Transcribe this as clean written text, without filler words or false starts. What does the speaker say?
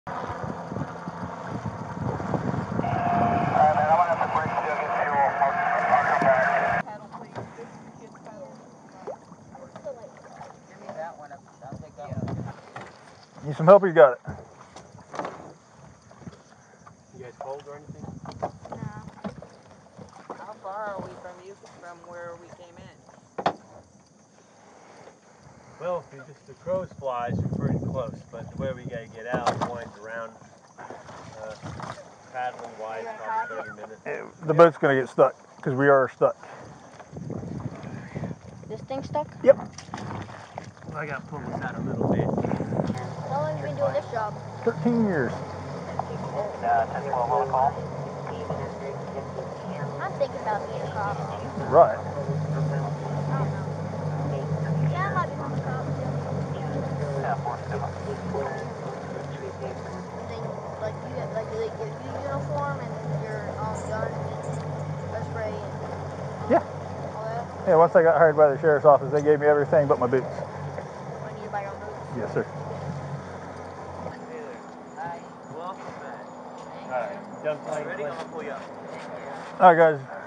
Need some help or you got it? You guys cold or anything? No. How far are we from you, from where we came in? Well, if you just the crow's flies, you're pretty close. But the way we gotta get out winds around, paddling wise, probably 30 minutes. The boat's gonna get stuck because we are stuck. This thing stuck? Yep. I gotta pull this out a little bit. How long have you been doing this job? 13 years. I'm thinking about being a cop. Right. I don't know. Yeah, I might become a cop too. And then, like, you get, like, they give you a uniform and your gun and a spray and Yeah. all that. Yeah, once I got hired by the sheriff's office, they gave me everything but my boots. I need to buy your own boots. Yes, sir. Hey there. Hi. Welcome back. Alright, jump plane. Ready? I'm gonna pull you up. All right, guys.